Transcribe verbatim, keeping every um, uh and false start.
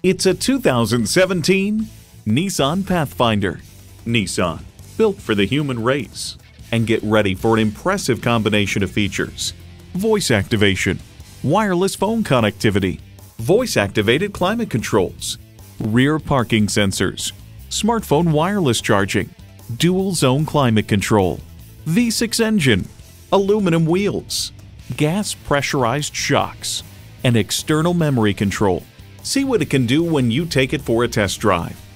It's a two thousand seventeen Nissan Pathfinder. Nissan, built for the human race. And get ready for an impressive combination of features: voice activation, wireless phone connectivity, voice-activated climate controls, rear parking sensors, smartphone wireless charging, dual-zone climate control, V six engine, aluminum wheels, gas pressurized shocks, and external memory control. See what it can do when you take it for a test drive.